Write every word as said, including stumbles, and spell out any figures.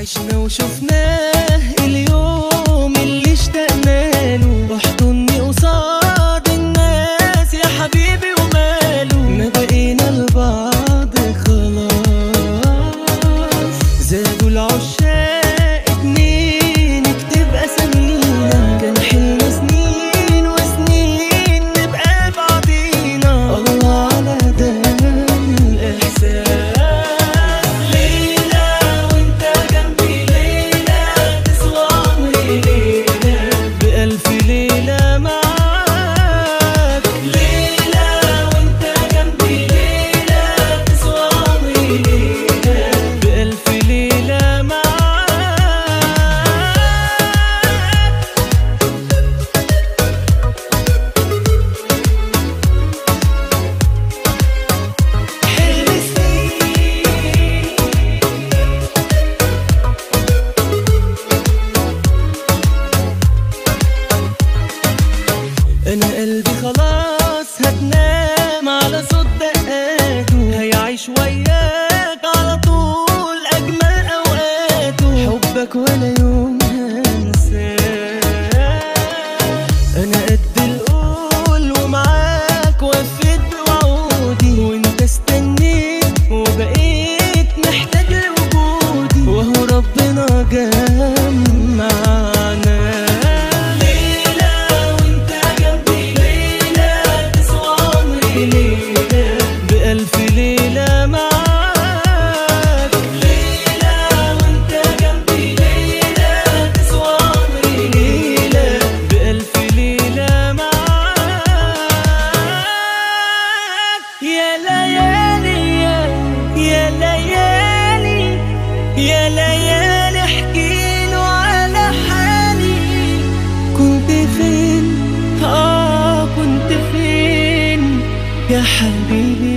عشنا وشفناه اليوم اللي اشتقنا له، واحضني قصاد الناس يا حبيبي وماله. ما بقينا لبعض خلاص، زادوا العشاق اتنين اكتب اسامينا. كان حلم سنين وسنين نبقى بعضينا، الله على ده الاحساس. أنا قلبي خلاص هتنام على صوت دقاته، هيعيش وياك على طول أجمل أوقاته. حبك ولا يوم هنساه، أنا قد القول ومعاك وفيت بوعودي، وأنت استنيت وبقيت محتاج لوجودي، وهو ربنا جمعنا. بألف ليلة معاك، ليلة وانت جنبي، ليلة تسوى عمري، ليلة بألف ليلة معاك. يا ليالي يا ليالي يا ليالي احكيله على حالي. كنت فين؟ اه كنت فين يا حبيبي؟